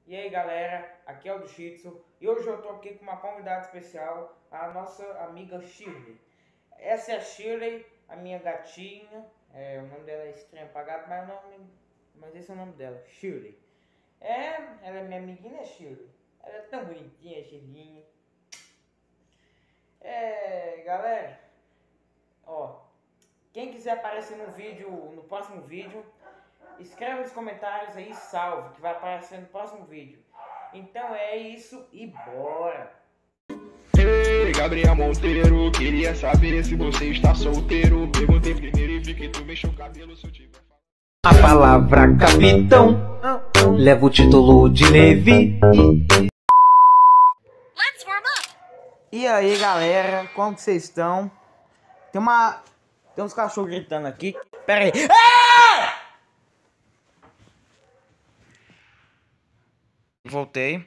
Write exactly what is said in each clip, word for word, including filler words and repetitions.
E aí galera, aqui é o do Shitsu e hoje eu tô aqui com uma convidada especial, a nossa amiga Shirley. Essa é a Shirley, a minha gatinha, é, o nome dela é estranho pra gato, mas, o nome, mas esse é o nome dela, Shirley. É, ela é minha amiguinha, né, Shirley? Ela é tão bonitinha, Shirley. É, galera, ó, quem quiser aparecer no vídeo, no próximo vídeo, escreve nos comentários aí, salve, que vai aparecer no próximo vídeo. Então é isso e bora! Ei, Gabriel Monteiro, queria saber se você está solteiro. Perguntei primeiro e vi que tu mexeu o cabelo, se eu tiver... A palavra capitão leva o título de Levi. Let's warm up. E aí galera, como que vocês estão? Tem uma... Tem uns cachorros gritando aqui. Pera aí. Ah! Voltei.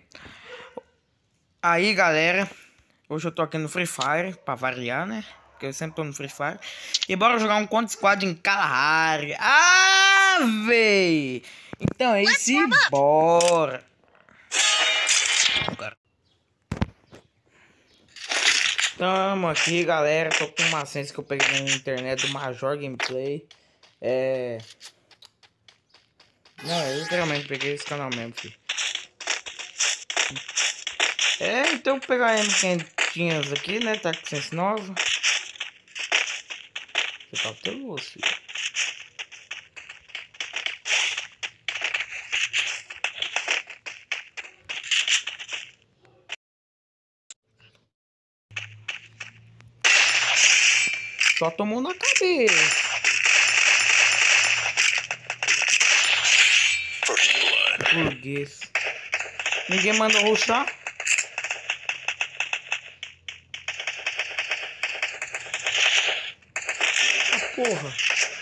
Aí galera, hoje eu tô aqui no Free Fire, pra variar, né? Porque eu sempre tô no Free Fire. E bora jogar um Contra Squad em Kalahari. Ah, véi! Então é isso e bora! Tamo aqui galera, tô com uma senha que eu peguei na internet do Major Gameplay. É... Não, eu literalmente peguei esse canal mesmo, filho. É, então vou pegar M quinhentos aqui, né? Tá com sense nova. Você tá teloso, filho. Só tomou na cabeça. Burguês. Ninguém mandou rushar. Ah, porra.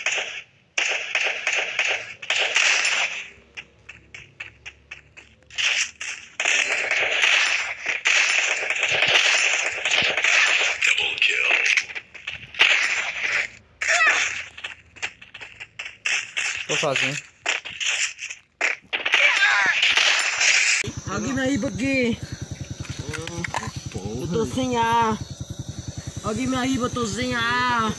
Tô sozinho. Alguém me arriba aqui. Eu tô sem ar. Alguém me arriba, eu tô sem ar.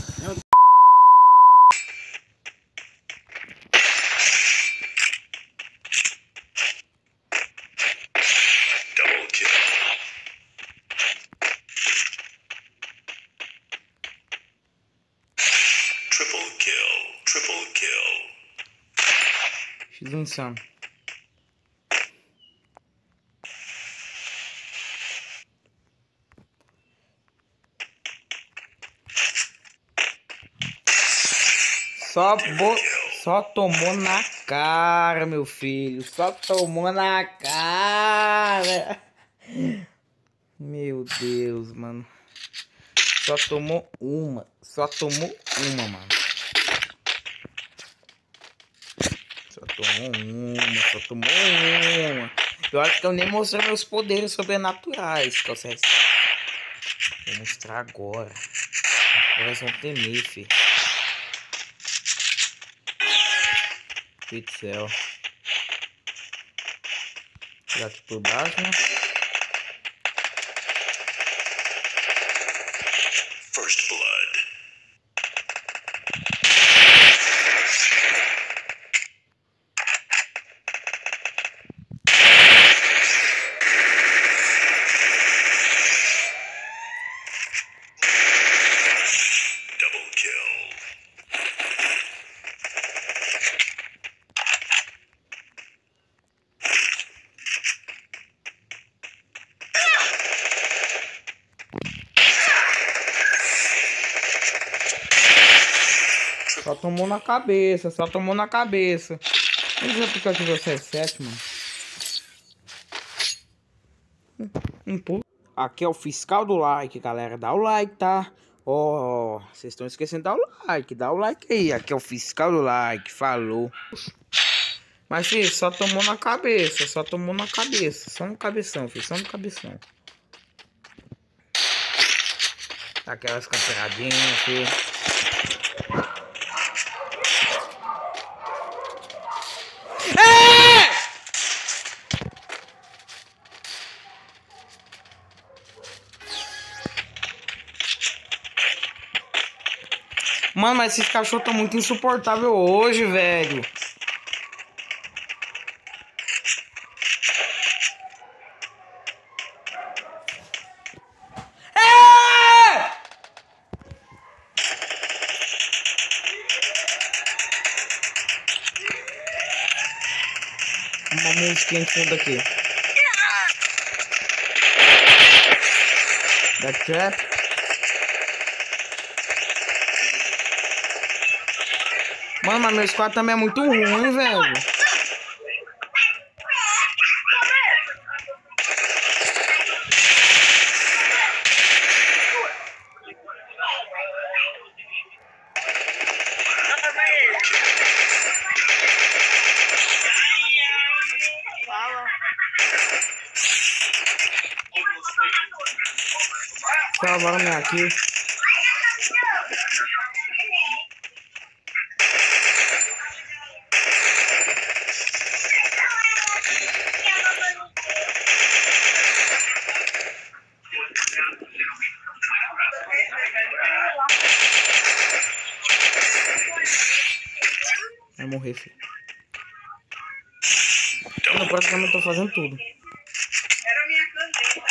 Double kill. Triple kill. Triple kill. X insano. Só, bo... Só tomou na cara, meu filho. Só tomou na cara. Meu Deus, mano. Só tomou uma. Só tomou uma, mano. Só tomou uma. Só tomou uma. Eu acho que eu nem mostrei meus poderes sobrenaturais. Que eu sei. Vou mostrar agora. Eles vão temer, filho. Céu. Tirar aqui por baixo, né? First blood. Double kill. Só tomou na cabeça, só tomou na cabeça. Não sei porque eu tive você é sete, mano. Um pulo. Aqui é o fiscal do like, galera. Dá o like, tá? Ó, oh, vocês estão esquecendo de dar o like. Dá o like aí. Aqui é o fiscal do like. Falou. Mas, filho, só tomou na cabeça. Só tomou na cabeça. Só no cabeção, filho. Só no cabeção. Aquelas camperadinhas, filho. Mano, mas esses cachorros estão muito insuportáveis hoje, velho. É! Uma musiquinha de fundo aqui. Da Trap. Mano, mas meu squad também é muito ruim, velho. Salvaram minha kill. Vai morrer, filho. Eu praticamente tô fazendo tudo. Era minha caneta.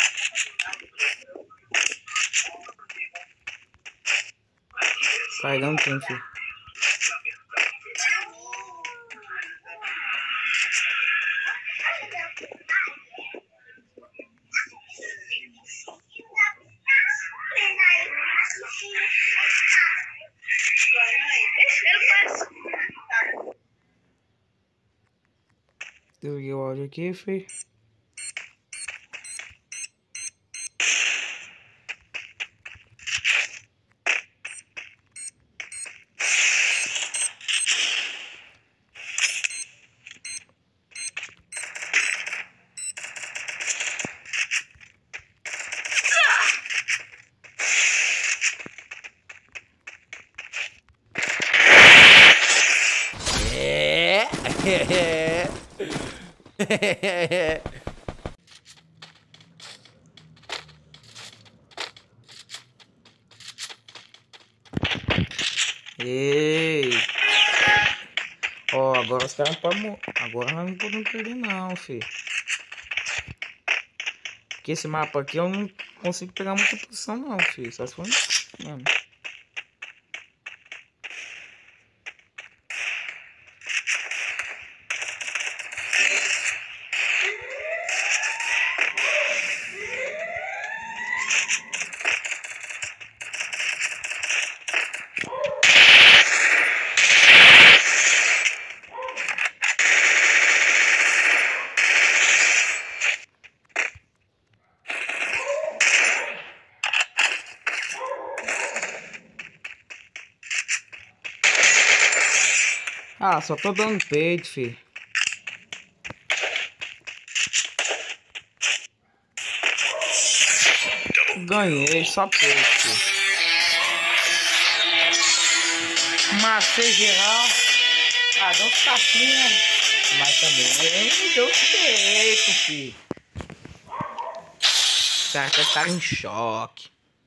Carregando quem, filho? Desliguei o áudio aqui, filho. Ei! Ó, agora os caras podem morrer. Agora nós não podemos perder não, filho. Porque esse mapa aqui eu não consigo pegar muita posição não, filho. Só se for... Mano. Ah, só tô dando peito, filho. Ganhei, só peito, filho. Macei geral. Ah, deu uns tapinhas. Mas também deu peito, filho. Os caras estar em choque.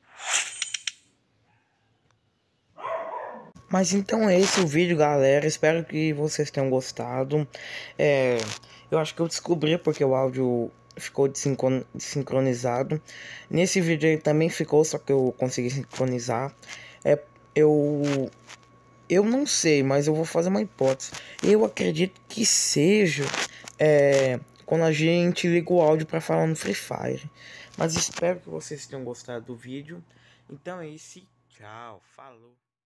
Mas então é esse o vídeo, galera. Espero que vocês tenham gostado. É, eu acho que eu descobri porque o áudio ficou desincronizado. Nesse vídeo aí também ficou, só que eu consegui sincronizar. É, eu, eu não sei, mas eu vou fazer uma hipótese. Eu acredito que seja é, quando a gente liga o áudio para falar no Free Fire. Mas espero que vocês tenham gostado do vídeo. Então é isso. Tchau. Falou.